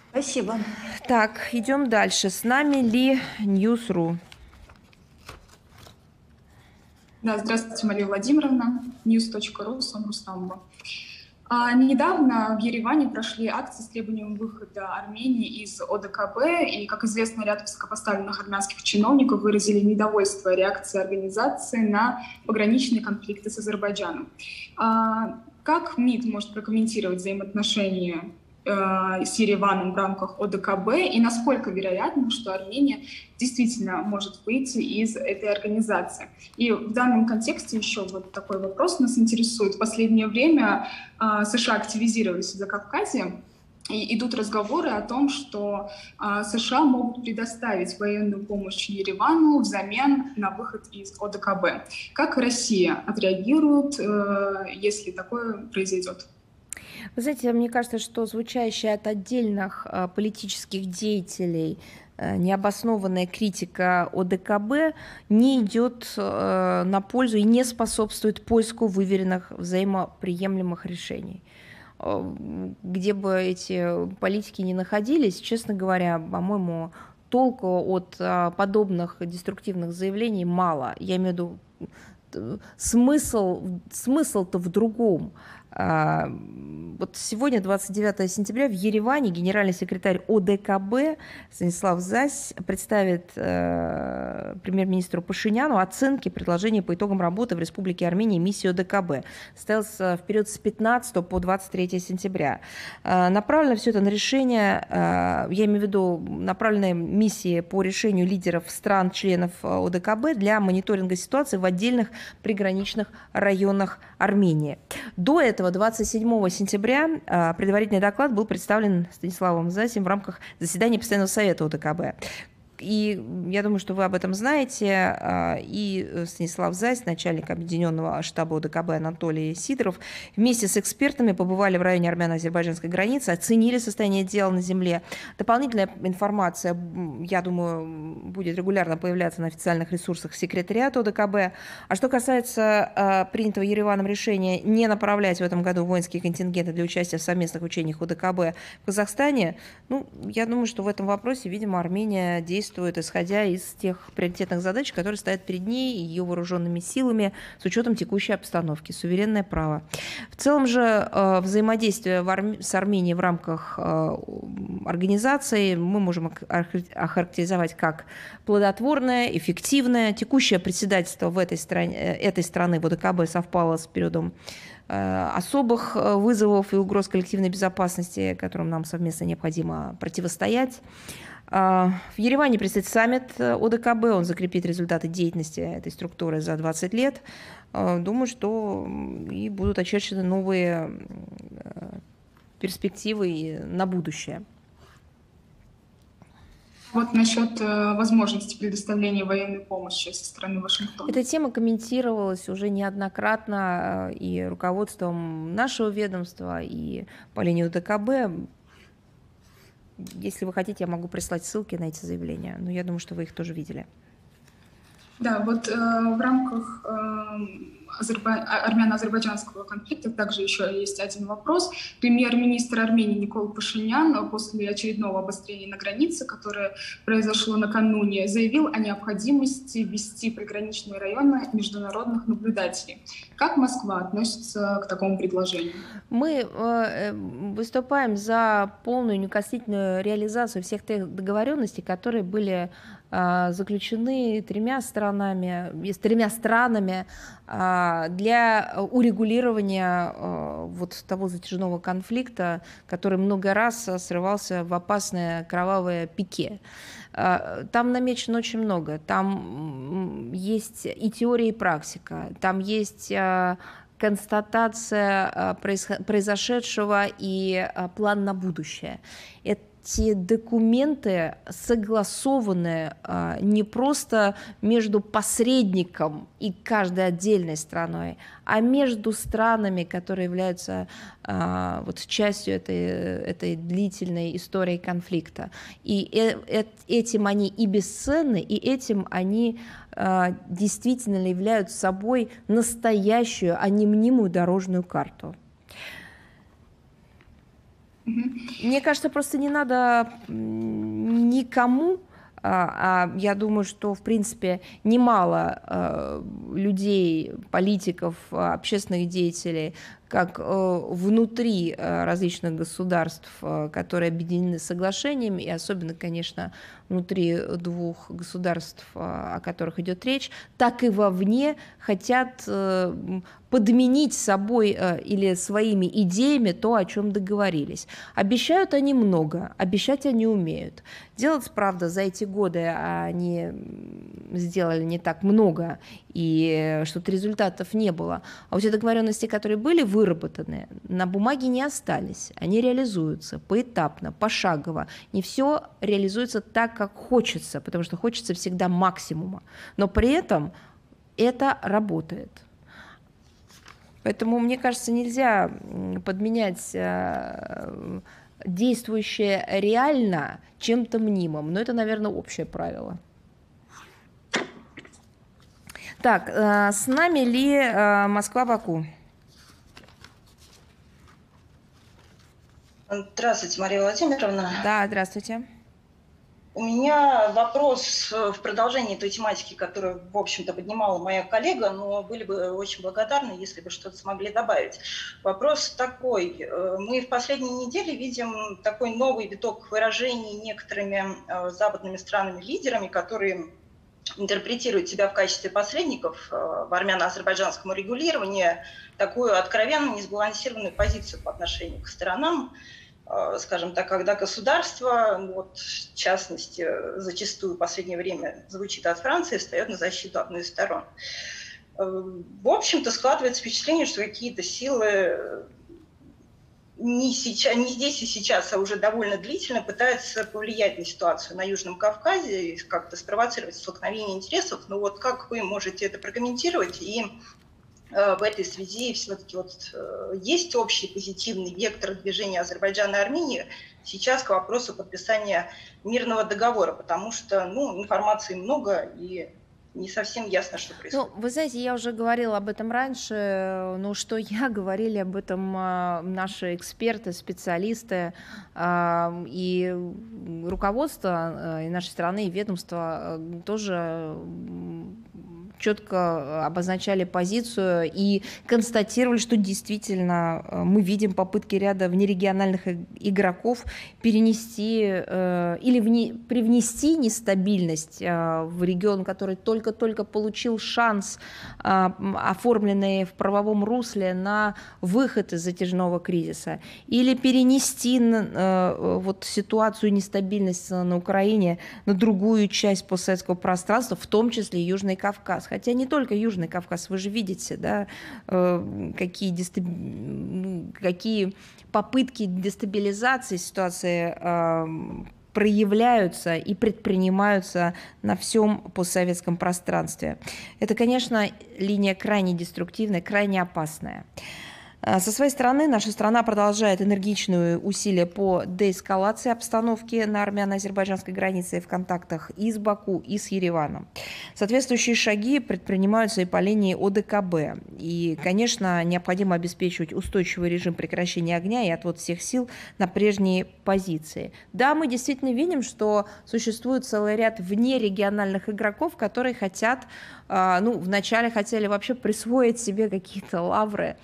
Спасибо. Так, идем дальше. С нами Ли Ньюс.ру. Да, здравствуйте, Мария Владимировна, news.ru, Сон Рустамова. Недавно в Ереване прошли акции с требованием выхода Армении из ОДКБ, и, как известно, ряд высокопоставленных армянских чиновников выразили недовольство реакцией организации на пограничные конфликты с Азербайджаном. Как МИД может прокомментировать взаимоотношения с Ереваном в рамках ОДКБ, и насколько вероятно, что Армения действительно может выйти из этой организации? И в данном контексте еще вот такой вопрос нас интересует. В последнее время США активизировались в Закавказье, и идут разговоры о том, что США могут предоставить военную помощь Еревану взамен на выход из ОДКБ. Как Россия отреагирует, если такое произойдет? Вы знаете, мне кажется, что звучащая от отдельных политических деятелей необоснованная критика ОДКБ не идет на пользу и не способствует поиску выверенных взаимоприемлемых решений. Где бы эти политики ни находились, честно говоря, по-моему, толку от подобных деструктивных заявлений мало. Я имею в виду, смысл-то в другом. Вот сегодня, 29 сентября, в Ереване генеральный секретарь ОДКБ Станислав Зась представит премьер-министру Пашиняну оценки предложений по итогам работы в Республике Армения миссии ОДКБ. Состоялся в период с 15 по 23 сентября. Направлено все это на решение, я имею в виду направленные миссии по решению лидеров стран-членов ОДКБ для мониторинга ситуации в отдельных приграничных районах Армении. До этого, 27 сентября, предварительный доклад был представлен Станиславом Засем в рамках заседания Постоянного совета ОДКБ. И я думаю, что вы об этом знаете. И Станислав Зась, начальник объединенного штаба ОДКБ Анатолий Сидоров, вместе с экспертами побывали в районе армяно-азербайджанской границы, оценили состояние дел на земле. Дополнительная информация, я думаю, будет регулярно появляться на официальных ресурсах секретариата ОДКБ. А что касается принятого Ереваном решения не направлять в этом году воинские контингенты для участия в совместных учениях ОДКБ в Казахстане, я думаю, что в этом вопросе, видимо, Армения действует, исходя из тех приоритетных задач, которые стоят перед ней и ее вооруженными силами с учетом текущей обстановки. Суверенное право. В целом же взаимодействие с Арменией в рамках организации мы можем охарактеризовать как плодотворное, эффективное. Текущее председательство в этой страны в ОДКБ совпало с периодом особых вызовов и угроз коллективной безопасности, которым нам совместно необходимо противостоять. В Ереване предстоит саммит ОДКБ, он закрепит результаты деятельности этой структуры за 20 лет. Думаю, что и будут очерчены новые перспективы на будущее. Вот насчет возможности предоставления военной помощи со стороны Вашингтона. Эта тема комментировалась уже неоднократно и руководством нашего ведомства, и по линии ОДКБ. Если вы хотите, я могу прислать ссылки на эти заявления, но я думаю, что вы их тоже видели. Да, вот в рамках армяно-азербайджанского конфликта также еще есть один вопрос. Премьер-министр Армении Никол Пашинян после очередного обострения на границе, которое произошло накануне, заявил о необходимости ввести приграничные районы международных наблюдателей. Как Москва относится к такому предложению? Мы выступаем за полную неукоснительную реализацию всех тех договоренностей, которые были заключены тремя странами для урегулирования вот того затяжного конфликта, который много раз срывался в опасное кровавое пике. Там намечено очень много. Там есть и теория, и практика. Там есть констатация произошедшего и план на будущее. Эти документы согласованы не просто между посредником и каждой отдельной страной, а между странами, которые являются вот частью этой длительной истории конфликта. И этим они и бесценны, и этим они действительно являются собой настоящую, а не мнимую дорожную карту. Мне кажется, просто не надо никому, я думаю, что, в принципе, немало людей, политиков, общественных деятелей, как внутри различных государств, которые объединены соглашениями, и особенно, конечно, внутри двух государств, о которых идет речь, так и вовне хотят подменить собой или своими идеями то, о чем договорились. Обещают они много, обещать они умеют. Делать, правда, за эти годы они сделали не так много, и что-то результатов не было. А вот те договоренности, которые были выработаны, на бумаге не остались. Они реализуются поэтапно, пошагово. Не все реализуется так, как хочется, потому что хочется всегда максимума. Но при этом это работает. Поэтому, мне кажется, нельзя подменять действующее реально чем-то мнимым. Но это, наверное, общее правило. Так, с нами ли Москва-Баку? Здравствуйте, Мария Владимировна. Да, здравствуйте. У меня вопрос в продолжении той тематики, которую, в общем-то, поднимала моя коллега, но были бы очень благодарны, если бы что-то смогли добавить. Вопрос такой. Мы в последние недели видим такой новый виток выражений некоторыми западными странами-лидерами, которые интерпретируют себя в качестве посредников в армяно-азербайджанском урегулировании, такую откровенно несбалансированную позицию по отношению к сторонам, скажем так, когда государство, вот, в частности, зачастую в последнее время звучит от Франции, встает на защиту одной из сторон. В общем-то, складывается впечатление, что какие-то силы не здесь и сейчас, а уже довольно длительно пытаются повлиять на ситуацию на Южном Кавказе и как-то спровоцировать столкновение интересов. Но вот как вы можете это прокомментировать? И в этой связи все-таки вот есть общий позитивный вектор движения Азербайджана и Армении сейчас к вопросу подписания мирного договора, потому что информации много и не совсем ясно, что происходит. Вы знаете, я уже говорила об этом раньше, но что говорили об этом наши эксперты, специалисты и руководство и нашей страны, и ведомства тоже четко обозначали позицию и констатировали, что действительно мы видим попытки ряда внерегиональных игроков перенести или привнести нестабильность в регион, который только-только получил шанс, оформленный в правовом русле, на выход из затяжного кризиса, или перенести вот ситуацию нестабильности на Украине на другую часть постсоветского пространства, в том числе Южный Кавказ. Хотя не только Южный Кавказ, вы же видите, да, какие попытки дестабилизации ситуации проявляются и предпринимаются на всем постсоветском пространстве. Это, конечно, линия крайне деструктивная, крайне опасная. Со своей стороны, наша страна продолжает энергичные усилия по деэскалации обстановки на армяно-азербайджанской границе в контактах и с Баку, и с Ереваном. Соответствующие шаги предпринимаются и по линии ОДКБ. И, конечно, необходимо обеспечивать устойчивый режим прекращения огня и отвод всех сил на прежние позиции. Да, мы действительно видим, что существует целый ряд внерегиональных игроков, которые хотят, вначале хотели вообще присвоить себе какие-то лавры,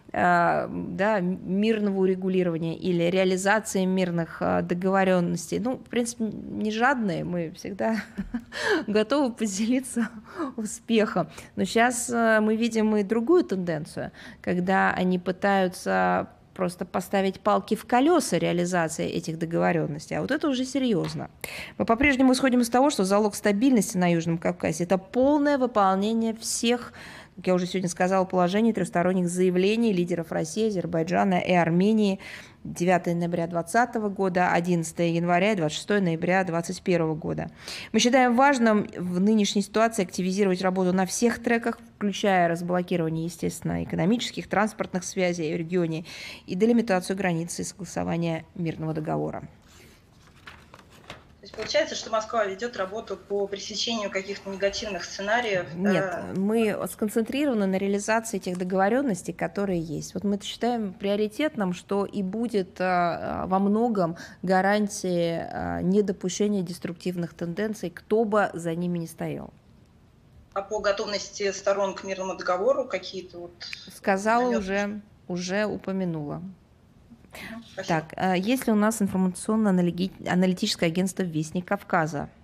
мирного урегулирования или реализации мирных договоренностей. В принципе, не жадные, мы всегда готовы поделиться успехом. Но сейчас мы видим и другую тенденцию, когда они пытаются просто поставить палки в колеса реализации этих договоренностей. А вот это уже серьезно. Мы по-прежнему исходим из того, что залог стабильности на Южном Кавказе – это полное выполнение всех, как я уже сегодня сказала, положений трехсторонних заявлений лидеров России, Азербайджана и Армении 9 ноября 2020 года, 11 января и 26 ноября 2021 года. Мы считаем важным в нынешней ситуации активизировать работу на всех треках, включая разблокирование, естественно, экономических, транспортных связей в регионе и делимитацию границы и согласование мирного договора. есть получается, что Москва ведет работу по пресечению каких-то негативных сценариев. Нет, Да. мы сконцентрированы на реализации этих договоренностей, которые есть. Вот мы считаем приоритетным, что и будет во многом гарантией недопущения деструктивных тенденций, кто бы за ними ни стоял. А по готовности сторон к мирному договору какие-то вот... Сказала уже упомянула. Спасибо. Так, есть ли у нас информационно-аналитическое агентство «Вестник Кавказа»?